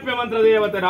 ಸ್ವಾಮ್ಯಪ್ಯ ಮಂತ್ರ ದೇವತರ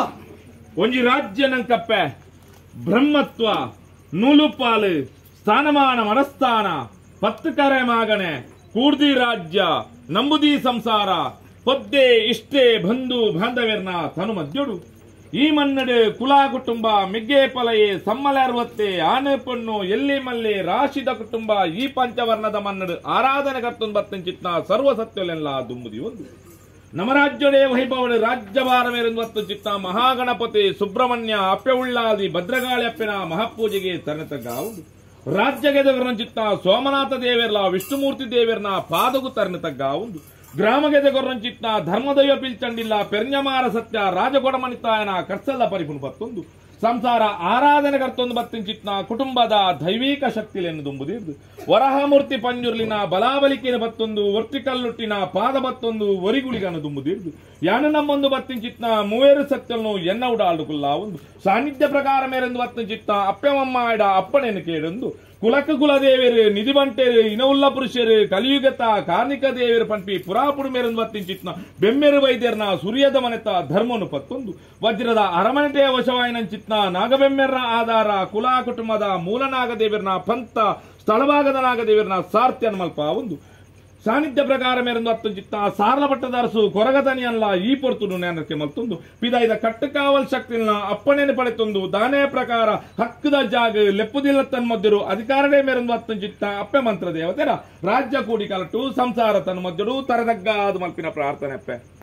ಒಂಜಿ ರಾಜ್ಯ ನಂಕಪ್ಪೆ ಬ್ರಹ್ಮತ್ವ ನೂಲುಪಾಲು ಸ್ಥಾನಮಾನ ಮನಸ್ಥಾನ ಪತ್ತುಕರೆ ಮಾಗಣೆ ಕೂಡ್ದಿ ರಾಜ್ಯ ನಂಬುದಿ ಸಂಸಾರ ಪೊದ್ದೆ ಇಷ್ಟೇ ಬಂಧು ಬಾಂಧವ್ಯರ್ನ ತನು ಮದ್ಯೋಡು ಈ ಮನ್ನಡು ಕುಲಾ ಕುಟುಂಬ ಮೆಗ್ಗೆ ಪಲಯೆ ಸಮ್ಮಲರ್ವತ್ತೆ ಆನೆ ಪೊನ್ನು ಎಲ್ಲಿ ಮಲ್ಲೆ ರಾಶಿದ ಕುಟುಂಬ ಈ ಪಂಚವರ್ಣದ ಮನ್ನಡು ಆರಾಧನೆ ಕರ್ತೊಂದು ಬತ್ತಂಚಿತ್ನ ಸರ್ವ ಸತ್ಯಲೆಲ್ಲ ದುಂಬುದಿ ಒಂದು ನಮರಾಜ್ಯಡೆ ವೈಭವಳು ರಾಜ್ಯಭಾರ ಮೇರೆಂದು ಚಿತ್ತ ಮಹಾಗಣಪತಿ ಸುಬ್ರಹ್ಮಣ್ಯ ಅಪ್ಪೆ ಉಳ್ಳಾದಿ ಭದ್ರಗಾಳಿ ಅಪ್ಪೆನ ಮಹಾಪೂಜೆಗೆ ತರಣತಗ್ಗಾವುದು ರಾಜ್ಯಗೆದಗರನ ಚಿತ್ತ ಸೋಮನಾಥ ದೇವೇರ್ಲ ವಿಷ್ಣುಮೂರ್ತಿ ದೇವೇರ್ನ ಪಾದಗು ತರಣತಗ್ಗಾವುದು ಗ್ರಾಮಗೆದಗರನ ಚಿತ್ತ ಧರ್ಮದೈವ ಪಿಲ್ಚಂಡಿಲ್ಲ ಪೆರ್ഞ്ഞമാರ ಸತ್ಯ ರಾಜಗೊಡಮಣಿತಾಯನ ಕರ್ಸಲ್ಲ ಪರಿಪುಣ್ ಬತ್ತೊಂದು ಸಂಸಾರ ಆರಾಧನೆ ಕರ್ತೊಂದು ಬತ್ತಿನ ಚಿತ್ನ ಕುಟುಂಬದ ದೈವಿಕ ಶಕ್ತಿಲೆನ್ನು ದುಂಬುದಿರ್ದು ವರಹಮೂರ್ತಿ ಪಂಜುರ್ಲಿನ ಬಲಾಬಲಿಕೆನ ಬತ್ತೊಂದು ವರ್ತಿಕಲ್ಲುಟ್ಟಿನ ಪಾದ ಬತ್ತೊಂದು ಒರಿಗುಳಿಗನು ದುಂಬುದಿರ್ದು ಯಾನು ನಮ್ಮೊಂದು ಬತ್ತಿನ ಚಿತ್ನ ಮೂವೇರು ಸತ್ಯలను ಎನ್ನ ಉಡಾಡುಕುಲ್ಲ ಒಂದು ಸಾನ್ನಿಧ್ಯ ಪ್ರಕಾರ ಮೇರೆಂದು ಬತ್ತಿನ ಚಿತ್ತ ಅಪ್ಪೆಮಮ್ಮ ಇಡ ಅಪ್ಪಣೆಯನ್ನು ಕೇಳೊಂದು ಕುಲಕ ಕುಲದೇವೇರು ನಿಧಿ ಬಂಟೇರು ಇನವುಲ್ಲ ಪುರುಷರು ಕಲಿಯುಗತ ಕಾರ್ಣಿಕ ದೇವೇರು ಪಂಪಿ ಪುರಾಪುಡು ಮೇರೆಂದು ಬತ್ತಿನ ಚಿತ್ನ ಬೆಮ್ಮೆರು ವೈದ್ಯರ್ನ ಸೂರ್ಯದ ಮನೆತ ಧರ್ಮನು ಪತ್ತೊಂದು ವಜ್ರದ ಅರಮನೆಟೆಯ ವಶವಾಯಿನ ಚಿತ್ನ ನಾಗಬೆಮ್ಮೆರ್ನ ಆಧಾರ ಕುಲಾ ಕುಟುಂಬದ ಮೂಲ ನಾಗದೇವರ್ನ ಪಂಥ ಸ್ಥಳಭಾಗದ ನಾಗದೇವರ್ನ ಸಾರ್ಥ್ಯನ್ ಮಲ್ಪ ಒಂದು ಸಾನ್ನಿಧ್ಯ ಪ್ರಕಾರ ಮೇರೆಂದು ಹತ್ತು ಚಿತ್ತ ಸಾರ್ಲ ಪಟ್ಟದರಸು ಕೊರಗತನಿಯಲ್ಲ ಈ ಪೊರ್ತುಡು ನೇನಕ್ಕೆ ಮಲ್ತೊಂದು ಪಿದಾಯ್ದ ಕಟ್ಟುಕಾವಲ್ ಶಕ್ತಿನ ಅಪ್ಪಣೆಯನ್ನು ಪಡೆತೊಂದು ದಾನೇ ಪ್ರಕಾರ ಹಕ್ಕದ ಜಾಗ ಲೆಪ್ಪುದಿಲ್ಲ ತನ್ಮಧ್ಯರು ಅಧಿಕಾರನೇ ಮೇರೆಂದು ಹತ್ತು ಚಿತ್ತ ಅಪ್ಪೆ ಮಂತ್ರ ದೇವತೆರ ರಾಜ್ಯ ಕೂಡಿ ಕಲಟು ಸಂಸಾರ ತನ್ಮಧ್ಯರು ತರದಗ್ಗಾದ ಮಲ್ಪಿನ ಪ್ರಾರ್ಥನೆ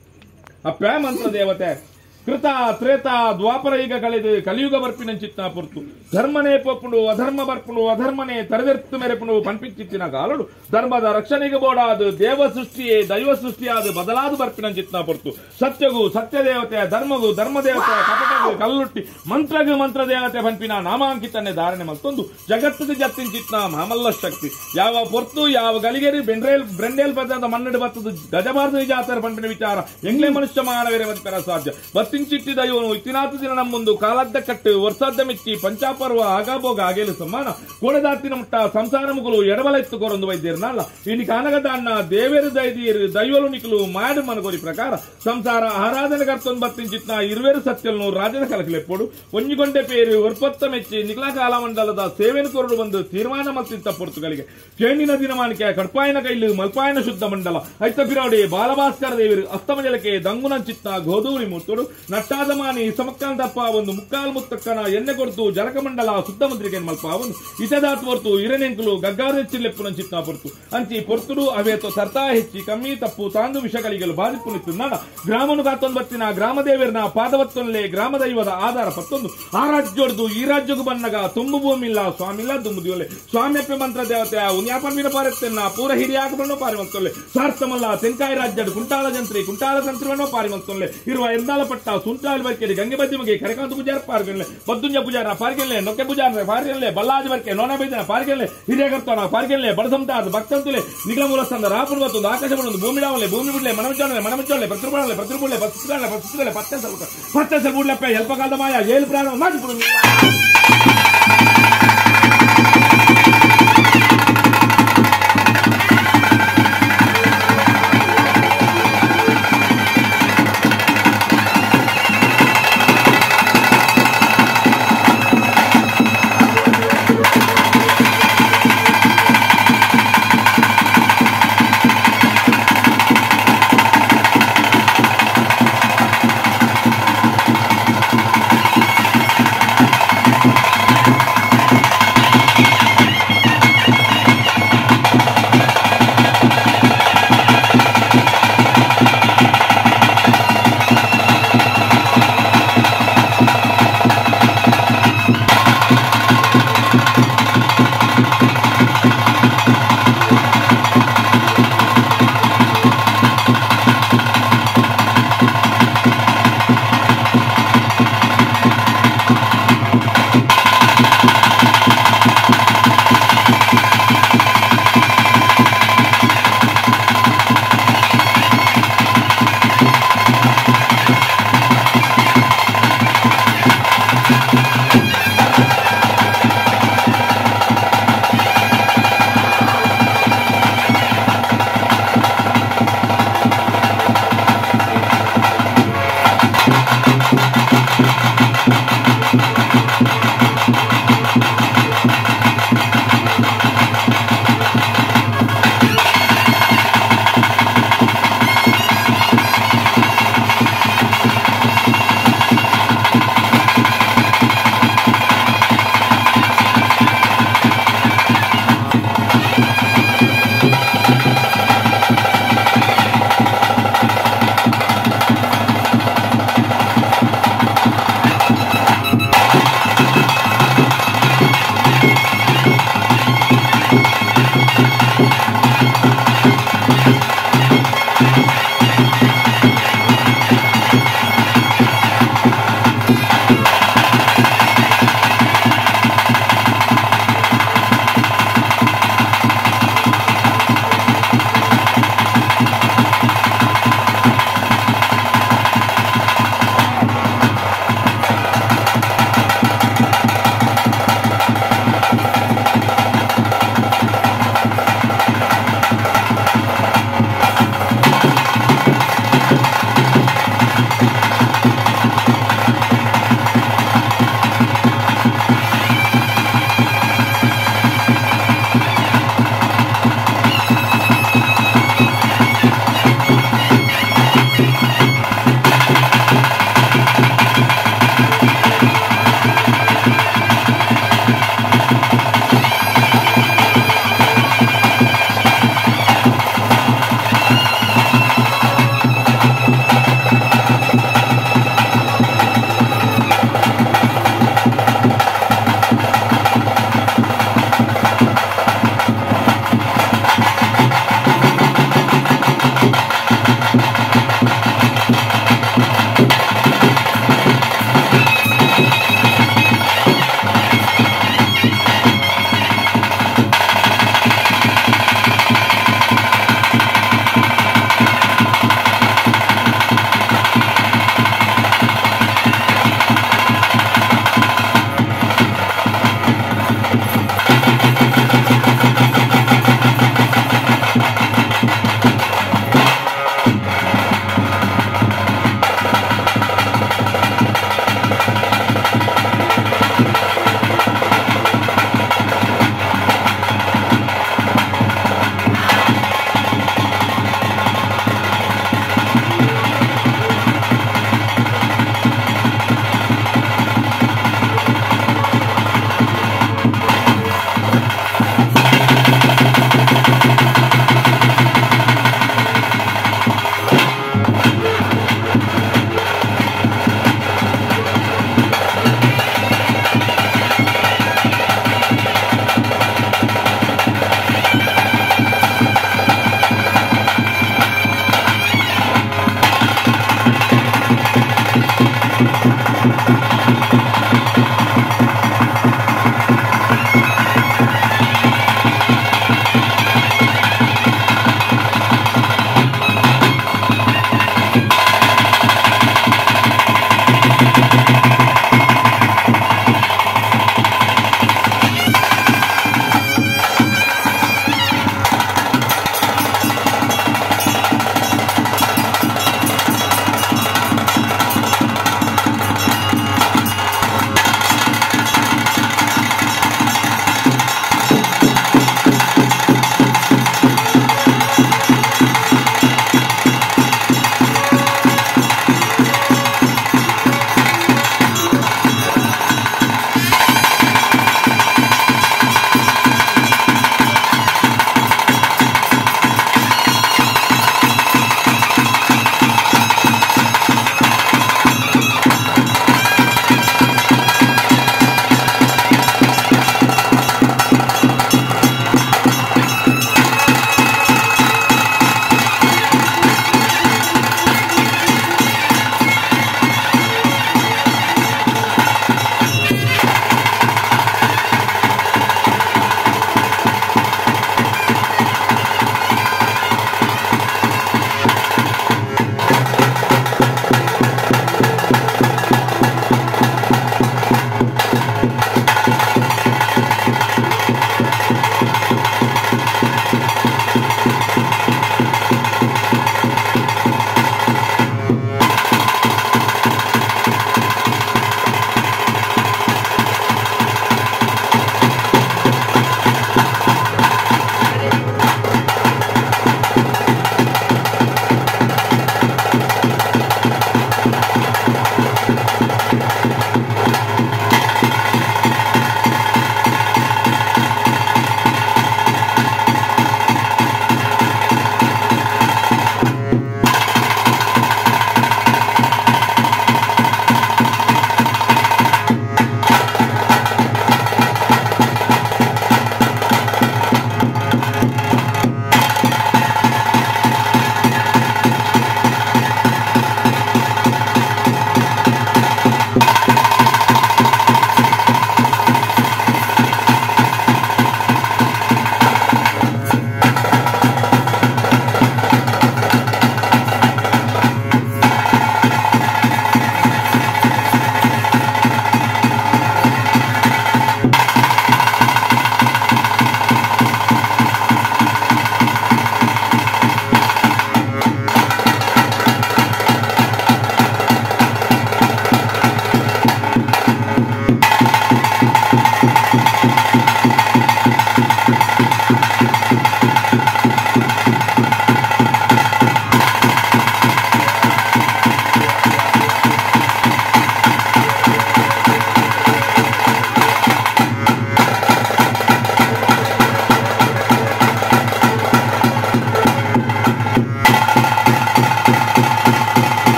ಅಪ್ಪೆ ಮಂತ್ರ ದೇವತೆ ಕೃತ ತ್ರೇತ ದ್ವಾಪರ ಈಗ ಕಳೆದು ಕಲಿಯುಗ ಬರ್ಪಿನ ಚಿತ್ತ ಪೊರ್ತು ಧರ್ಮನೇ ಪೊಪ್ಪುಡು ಅಧರ್ಮ ಬರ್ಪುಡು ಅಧರ್ಮನೇ ತರದೆರ್ತು ಮೆರೆಪುಡು ಪಂಪಿಚ್ಚಿತ್ತಿನ ಕಾಲಡು ಧರ್ಮದ ರಕ್ಷಣೆಗೆ ಬೋಡಾದು ದೇವ ಸೃಷ್ಟಿಯೇ ದೈವ ಸೃಷ್ಟಿಯಾದ ಬದಲಾದ ಬರ್ಪಿನ ಚಿತ್ತ ಪೊರ್ತು ಸತ್ಯಗೂ ಸತ್ಯ ದೇವತೆ ಧರ್ಮಗೂ ಧರ್ಮ ದೇವತೆ ಕಪಟಗೂ ಕಲ್ಲುಟ್ಟಿ ಮಂತ್ರಗೂ ಮಂತ್ರ ದೇವತೆ ಪಂಪಿನ ನಾಮಾಂಕಿತನ್ನೇ ಧಾರಣೆ ಮತ್ತೊಂದು ಜಗತ್ತಿಗೆ ಜತ್ತಿನ ಚಿತ್ತ ಮಾಮಲ್ಲ ಶಕ್ತಿ ಯಾವ ಪೊರ್ತು ಯಾವ ಗಲಿಗೆರಿ ಬ್ರೆಂಡೇಲ್ ಪದ ಮನ್ನಡು ಬತ್ತದು ಗಜಬಾರ್ದು ಜಾತರ ಪಂಪಿನ ವಿಚಾರ ಎಂಗ್ಲೇ ಮನುಷ್ಯ ಮಾನವರೇ ಬಂತರ ಸಾಧ್ಯ ಚಿಟ್ಟಿದ ಇವನು ಇತ್ತಿನಾಥ ದಿನ ನಮ್ಮೊಂದು ಕಾಲದ್ದ ಕಟ್ಟು ವರ್ಷದ ಮಿಚ್ಚಿ ಪಂಚಾಪರ್ವ ಆಗಾಬೋಗ ಆಗೇಲು ಸಮಾನ ಕೋಣದಾತಿನ ಮುಟ್ಟ ಸಂಸಾರ ಮುಗುಲು ಎಡಬಲೆತ್ತು ಕೊರೊಂದು ವೈದ್ಯರ್ನಲ್ಲ ಇನಿ ಕಾನಗದ ಅಣ್ಣ ದೇವೇರು ದೈದಿಯರು ದೈವಲು ನಿಕಲು ಮಾಡು ಮನಗೋರಿ ಪ್ರಕಾರ ಸಂಸಾರ ಆರಾಧನೆ ಕರ್ತೊಂದು ಬತ್ತಿನ ಚಿತ್ನ ಇರುವೇರು ಸತ್ಯలను ರಾಜನ ಕಲಕಲೆಪ್ಪೋಡು ಒಂಜಿಗೊಂಡೆ ಪೇರು ಒರ್ಪತ್ತ ಮೆಚ್ಚಿ ನಿಖಲಾ ಕಾಲಮಂಡಲದ ಸೇವೆನು ಕೊರಡು ಬಂದು ತೀರ್ಮಾನ ಮತ್ತಿತ್ತ ಪೊರ್ತುಗಳಿಗೆ ಕೇಣಿನ ದಿನಮಾನಿಕೆ ಕಡ್ಪಾಯನ ಕೈಲು ಮಲ್ಪಾಯನ ಶುದ್ಧ ಮಂಡಲ ಐತ ಪಿರೋಡಿ ಬಾಲಭಾಸ್ಕರ ದೇವರು ಅಸ್ತಮಜಲಕ್ಕೆ ದಂಗುನ ಚಿತ್ತ ಗೋಧೂರಿ ಮೂರ್ತೋಡು ನಟ್ಟಾದ ಮಾನಿ ಸಮಕ್ಕಾಂತಪ್ಪ ಒಂದು ಮುಕ್ಕಾಲ್ ಮುತ್ತಕ್ಕನ ಎಣ್ಣೆ ಕೊಡ್ತು ಜಲಕಮಂಡಲ ಸುದ್ದ ಮುದ್ರಿಕೆ ಮಲ್ಪ ಒಂದು ಇತದಾತ್ ಹೊರ್ತು ಇರನೆಂಕುಲು ಗಗ್ಗಾರೆಚ್ಚಿಲ್ಲೆಪ್ಪುನ ಚಿತ್ತ ಪೊರ್ತು ಅಂಚಿ ಪೊರ್ತುಡು ಅವೇತೋ ಸರ್ತಾ ಹೆಚ್ಚಿ ಕಮ್ಮಿ ತಪ್ಪು ತಾಂದು ವಿಷಗಳಿಗೆಲು ಬಾಧಿಪ್ಪು ನಿತ್ತು ನಾಡ ಗ್ರಾಮನು ಕಾತೊಂದು ಬತ್ತಿನ ಗ್ರಾಮದೇವರನ ಪಾದವತ್ತೊನ್ಲೆ ಗ್ರಾಮ ದೈವದ ಆಧಾರ ಪತ್ತೊಂದು ಆ ರಾಜ್ಯೊಡ್ದು ಈ ರಾಜ್ಯಗೂ ಬನ್ನಗ ತುಂಬು ಭೂಮಿ ಇಲ್ಲ ಸ್ವಾಮಿ ಇಲ್ಲ ದುಂಬುದಿಯೊಲೆ ಸ್ವಾಮ್ಯಪ್ಪ ಮಂತ್ರ ದೇವತೆ ಉನ್ಯಾಪನ್ವಿನ ಪಾರೆತ್ತೆನ್ನ ಪೂರ ಹಿರಿಯಾಗಬಣ್ಣು ಪಾರಿಮಲ್ತೊಲ್ಲೆ ಸಾರ್ಥಮಲ್ಲ ತೆಂಕಾಯಿ ರಾಜ್ಯಡು ಕುಂಟಾಳ ಜಂತ್ರಿ ಕುಂಟಾಳ ತಂತ್ರವನ್ನು ಪಾರಿಮಲ್ತೊಲ್ಲೆ ಇರುವ ಎಂದಾಲ ಪಟ್ಟ ಸುಂಟಾಳ ಬರ್ಕೆ ಗಂಗೆ ಬದ್ದಿ ಮಗೆ ಕರೆಕಾಂತ ಪೂಜಾರ ಪಾರ್ಗೆಲ್ಲೆ ಬದ್ದುಂಜ ಪೂಜಾರ ಪಾರ್ಗೆಲ್ಲೆ ನೊಕ್ಕೆ ಪೂಜಾರ ಪಾರ್ಗೆಲ್ಲೆ ಬಲ್ಲಾಜ್ ಬರ್ಕೆ ನೋನ ಬೈದನ ಪಾರ್ಗೆಲ್ಲೆ ಹಿರಿಯಗರ್ತನ ಪಾರ್ಗೆಲ್ಲೆ ಬಡಸಂತಾದ ಭಕ್ತಂತುಲೆ ನಿಗಲ ಮೂಲಸ್ಥಾನ ರಾಪುರ ಮತ್ತೊಂದು ಆಕಾಶ ಬಣ್ಣದು ಭೂಮಿ ಡಾವಲೆ ಭೂಮಿ ಬಿಡ್ಲೆ ಮನಮುಚ್ಚೋಳೆ ಪ್ರತಿರುಬಾಳೆ ಪತ್ತೆ ಸಲ ಬುಡ್ಲೆಪ್ಪ ಎಲ್ಪ ಕಾಲದ ಮಾಯ ಏಳು ಪ್ರಾಣ ಮಾಡಿಬಿಡು